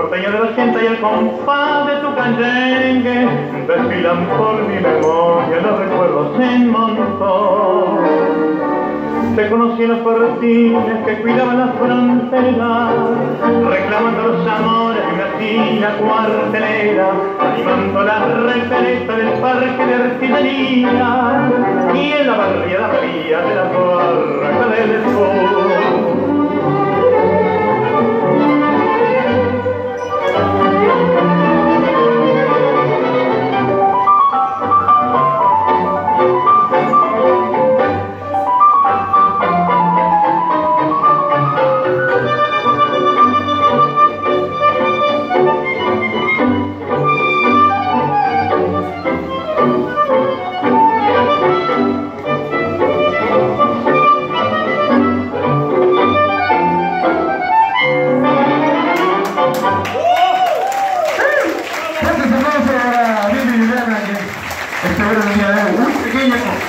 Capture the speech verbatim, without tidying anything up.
porteño del ochenta y el compás de tu canyengue desfilan por mi memoria los recuerdos en montón. Te conocí en los cortines que cuidaban las fronteras, reclamando los amores de una fina cuartelera, animando la repereta del parque de artillería y en la barriada fría de la barraca del sur. Este verano ya es muy pequeño.